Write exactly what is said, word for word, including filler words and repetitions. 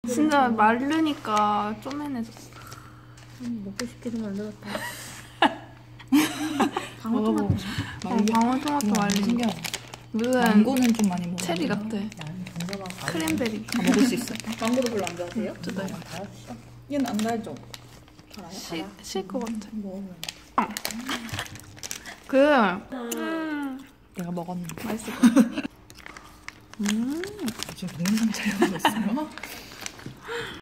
진짜 마르니까 쪼맨해졌어. 음, 먹고 싶게도 만들었다. 방울토마토. 어, 방울토마토 말린. 신기하다. 무슨 망고는 좀 많이 먹어. 체리 같아. 크랜베리. 다 먹을 수 있어. 망고도 별로 안 좋아하세요? 저도요. 얘는 안 달죠? 달아요? 시, 실것 같아. 먹으면 그 음, 내가 먹었는데. 맛있을 것 같아. 지금 동영상 촬영하고 있어요?